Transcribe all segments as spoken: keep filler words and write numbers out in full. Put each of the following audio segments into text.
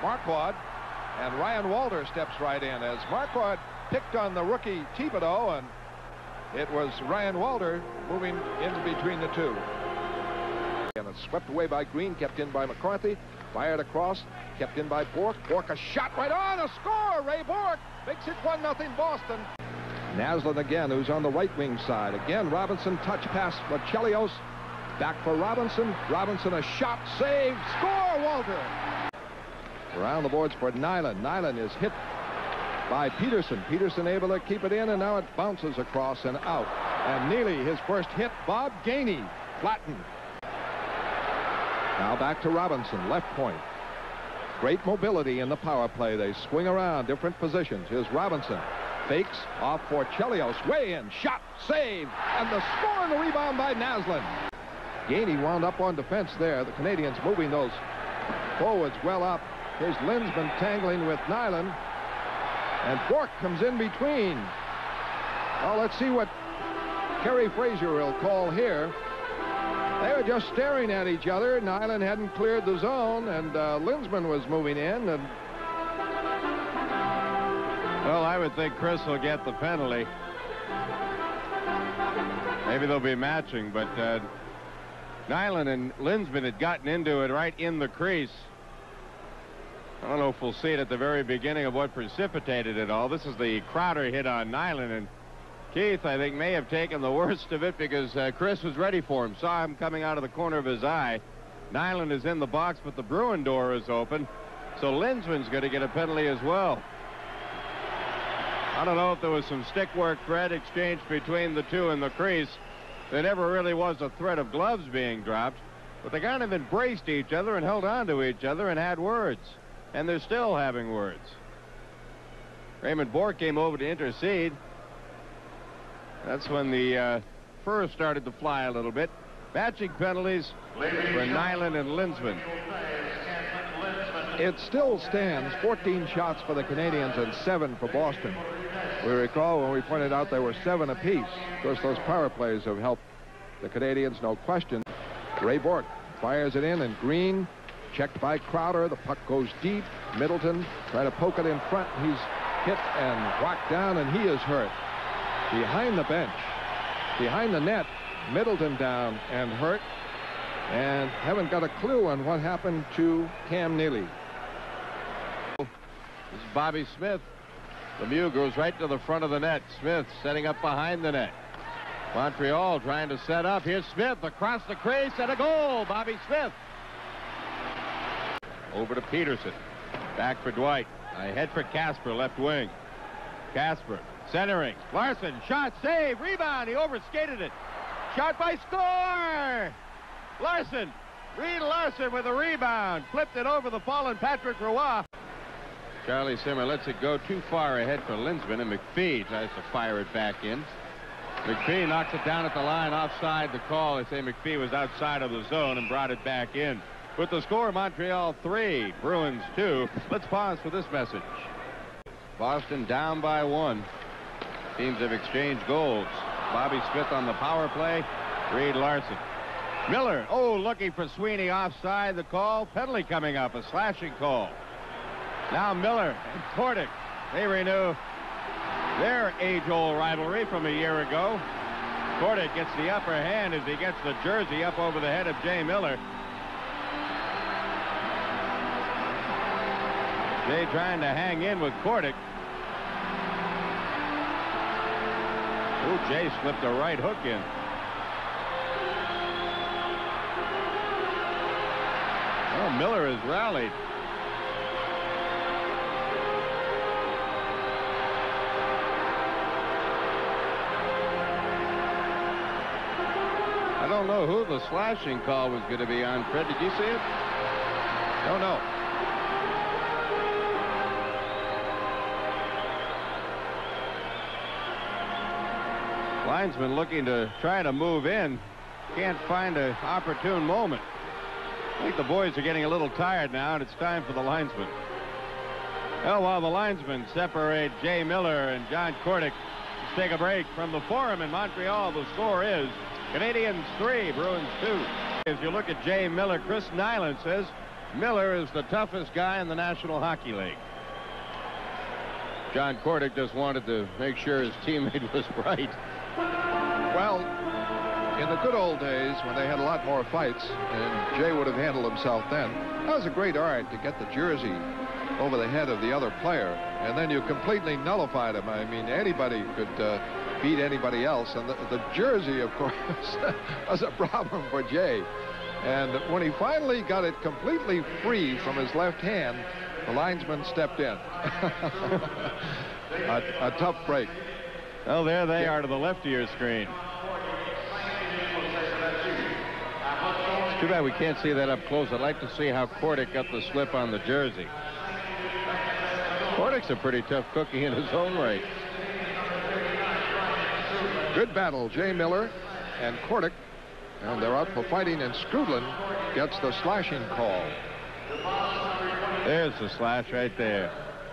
Marquardt, and Ryan Walter steps right in as Marquardt picked on the rookie Thibodeau, and it was Ryan Walter moving in between the two. And it's swept away by Green, kept in by McCarthy, fired across, kept in by Bourque. Bourque a shot right on, a score! Ray Bourque makes it one nothing Boston. Naslin again, who's on the right wing side. Again, Robinson touch pass for Chelios. Back for Robinson. Robinson a shot, save, score, Walter! Around the boards for Nilan. Nilan is hit by Peterson. Peterson able to keep it in, and now it bounces across and out. And Neely, his first hit. Bob Gainey flattened. Now back to Robinson, left point. Great mobility in the power play. They swing around different positions. Here's Robinson. Fakes off for Chelios. Way in. Shot. Save. And the score and the rebound by Naslin. Gainey wound up on defense there. The Canadiens moving those forwards well up. Here's Linsman tangling with Nilan. And Bourque comes in between. Well, let's see what Kerry Fraser will call here. They were just staring at each other. Nilan hadn't cleared the zone, and uh, Linsman was moving in. And well, I would think Chris will get the penalty. Maybe they'll be matching, but uh, Nilan and Linsman had gotten into it right in the crease. I don't know if we'll see it at the very beginning of what precipitated it all. This is the Crowder hit on Nilan, and Keith, I think, may have taken the worst of it because uh, Chris was ready for him. Saw him coming out of the corner of his eye. Nilan is in the box, but the Bruin door is open. So Linsman's going to get a penalty as well. I don't know if there was some stick work thread exchanged between the two in the crease. There never really was a threat of gloves being dropped. But they kind of embraced each other and held on to each other and had words. And they're still having words. Raymond Bourque came over to intercede. That's when the uh, fur started to fly a little bit. Matching penalties for Nilan and Linsman. It still stands fourteen shots for the Canadiens and seven for Boston. We recall when we pointed out there were seven apiece. Of course, those power plays have helped the Canadiens, no question. Ray Bourque fires it in, and Green checked by Crowder. The puck goes deep. Middleton try to poke it in front. He's hit and whacked down, and he is hurt. Behind the bench, behind the net, Middleton down and hurt, and haven't got a clue on what happened to Cam Neely. This is Bobby Smith. Lemieux goes right to the front of the net. Smith setting up behind the net. Montreal trying to set up. Here's Smith across the crease and a goal. Bobby Smith. Over to Peterson. Back for Dwight. Ahead for Casper, left wing. Casper centering. Larson, shot, save, rebound. He overskated it. Shot by Score. Larson. Reed Larson with a rebound. Flipped it over the fallen Patrick Roy. Charlie Simmer lets it go too far ahead for Linsman, and McPhee tries to fire it back in. McPhee knocks it down at the line offside the call. They say McPhee was outside of the zone and brought it back in. With the score, Montreal three, Bruins two. Let's pause for this message. Boston down by one. Teams have exchanged goals. Bobby Smith on the power play. Reed Larson. Miller, oh, looking for Sweeney offside the call. Penalty coming up, a slashing call. Now Miller and Kordic, they renew their age-old rivalry from a year ago. Kordic gets the upper hand as he gets the jersey up over the head of Jay Miller. Jay trying to hang in with Kordic. Oh, Jay slipped a right hook in. Oh, Miller has rallied. I don't know who the slashing call was going to be on. Fred, did you see it? Don't know. Linesman looking to try to move in. Can't find an opportune moment. I think the boys are getting a little tired now, and it's time for the linesman. Well, while the linesmen separate Jay Miller and John Kordic, let's take a break from the Forum in Montreal. The score is Canadiens three, Bruins two. As you look at Jay Miller, Chris Nilan says Miller is the toughest guy in the National Hockey League. John Kordic just wanted to make sure his teammate was right. Well, in the good old days when they had a lot more fights, and Jay would have handled himself then, that was a great art to get the jersey over the head of the other player, and then you completely nullified him. I mean, anybody could uh, beat anybody else, and the, the jersey, of course, was a problem for Jay. And when he finally got it completely free from his left hand, the linesman stepped in. a, a tough break. Well, there they are to the left of your screen. It's too bad we can't see that up close. I'd like to see how Kordic got the slip on the jersey. Kordic's a pretty tough cookie in his own right. Good battle, Jay Miller and Kordic, and they're out for fighting, and Skrudland gets the slashing call. There's the slash right there.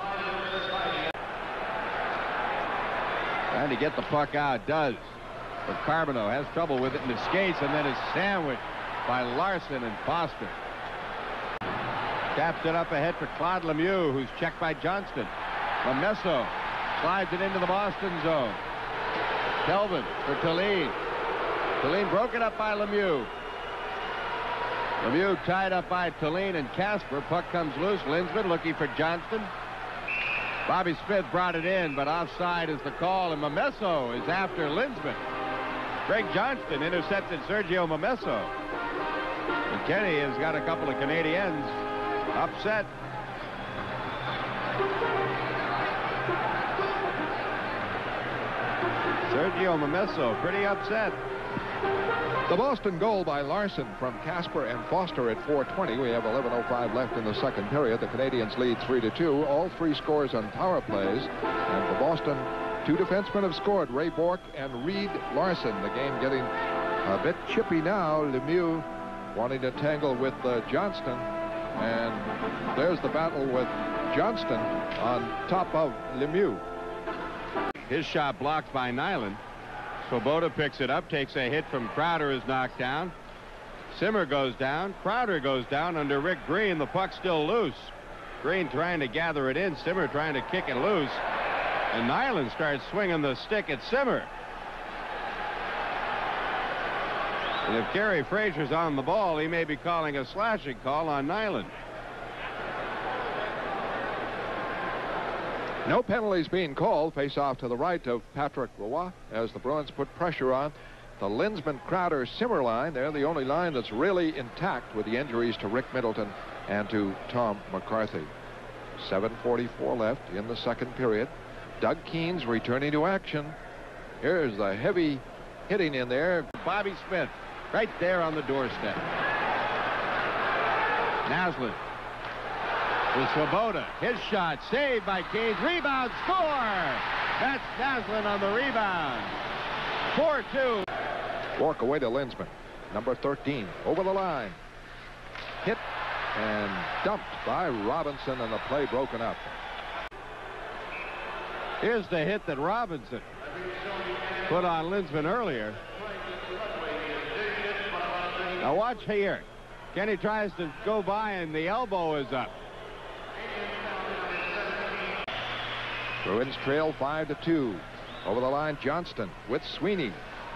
Trying to get the puck out, does. But Carbonneau has trouble with it in the skates, and then is sandwiched by Larson and Foster. Taps it up ahead for Claude Lemieux, who's checked by Johnston. Lamesso slides it into the Boston zone. Kelvin for Tallene. Tallene broken up by Lemieux. Lemieux tied up by Tallene and Casper. Puck comes loose. Lindsman looking for Johnston. Bobby Smith brought it in, but offside is the call, and Momesso is after Lindsman. Greg Johnston intercepted Sergio Momesso. And Kenny has got a couple of Canadiens upset. Sergio Momesso pretty upset. The Boston goal by Larson from Casper and Foster at four twenty. We have eleven oh five left in the second period. The Canadiens lead three to two. All three scores on power plays. And for Boston, two defensemen have scored, Ray Bourque and Reed Larson. The game getting a bit chippy now. Lemieux wanting to tangle with uh, Johnston. And there's the battle with Johnston on top of Lemieux. His shot blocked by Nilan. Swoboda picks it up, takes a hit from Crowder, is knocked down. Simmer goes down. Crowder goes down under Rick Green. The puck's still loose. Green trying to gather it in. Simmer trying to kick it loose. And Nilan starts swinging the stick at Simmer. And if Gary Frazier's on the ball, he may be calling a slashing call on Nilan. No penalties being called. Face off to the right of Patrick Roy as the Bruins put pressure on the Lindsman Crowder Simmer line. They're the only line that's really intact with the injuries to Rick Middleton and to Tom McCarthy. seven forty-four left in the second period. Doug Keen's returning to action. Here's the heavy hitting in there. Bobby Smith right there on the doorstep. Naslund. With Swoboda, his shot saved by Canes, rebound, score! That's Naslund on the rebound. four two. Bourque away to Lindsman. Number thirteen over the line. Hit and dumped by Robinson, and the play broken up. Here's the hit that Robinson put on Lindsman earlier. Now watch here. Kenny tries to go by, and the elbow is up. Bruins trail five to two. Over the line, Johnston with Sweeney.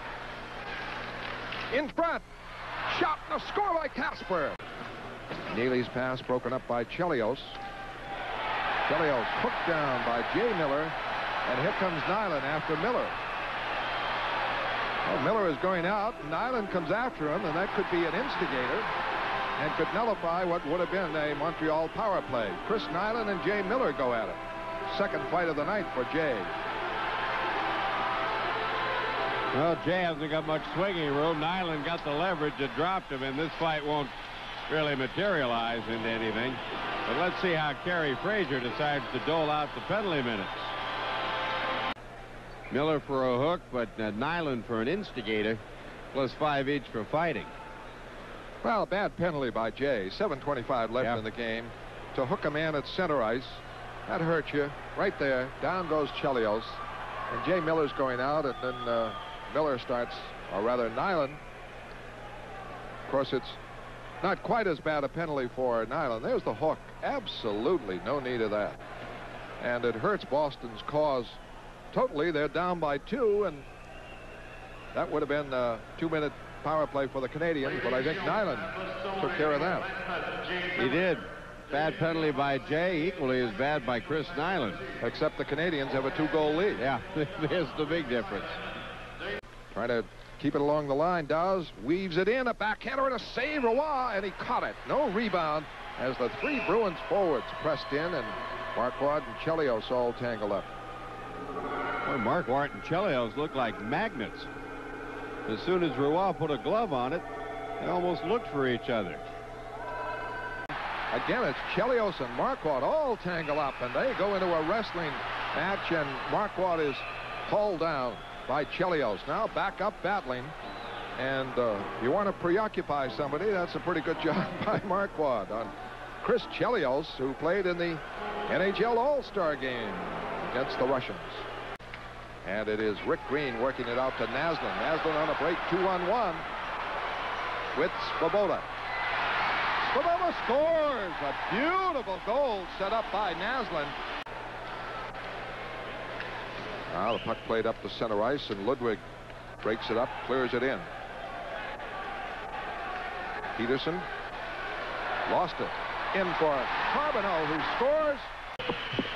In front. Shot and a score by Casper. Neely's pass broken up by Chelios. Chelios hooked down by Jay Miller. And here comes Nilan after Miller. Well, Miller is going out. Nilan comes after him, and that could be an instigator and could nullify what would have been a Montreal power play. Chris Nilan and Jay Miller go at it. Second fight of the night for Jay. Well, Jay hasn't got much swinging room. Nilan got the leverage that dropped him, and this fight won't really materialize into anything. But let's see how Kerry Frazier decides to dole out the penalty minutes. Miller for a hook, but uh, Nilan for an instigator, plus five each for fighting. Well, bad penalty by Jay. seven twenty-five left yep. in the game. To hook a man at center ice, that hurts you. Right there, down goes Chelios. And Jay Miller's going out, and then uh, Miller starts, or rather Nilan. Of course, it's not quite as bad a penalty for Nilan. There's the hook. Absolutely no need of that. And it hurts Boston's cause totally. They're down by two, and that would have been a two-minute power play for the Canadiens, but I think Nilan took care of that. He did. Bad penalty by Jay, equally as bad by Chris Nilan. Except the Canadiens have a two-goal lead. Yeah, there's the big difference. Trying to keep it along the line, does. Weaves it in, a backhander and a save, Roy, and he caught it. No rebound as the three Bruins forwards pressed in, and Marquardt and Chelios all tangled up. Boy, Marquardt and Chelios look like magnets. As soon as Roy put a glove on it, they almost looked for each other. Again, it's Chelios and Marquardt all tangle up, and they go into a wrestling match, and Marquardt is hauled down by Chelios. Now back up battling, and uh, you want to preoccupy somebody, that's a pretty good job by Marquardt on Chris Chelios, who played in the N H L All-Star game against the Russians. And it is Rick Green working it out to Naslin. Naslin on a break, two on one with Svoboda. Svoboda scores! A beautiful goal set up by Naslin. Now the puck played up the center ice, and Ludwig breaks it up, clears it in. Peterson lost it. In for Carbonneau, who scores.